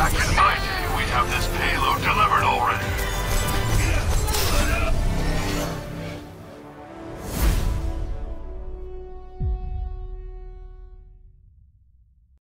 back in my day, we'd have this payload delivered already.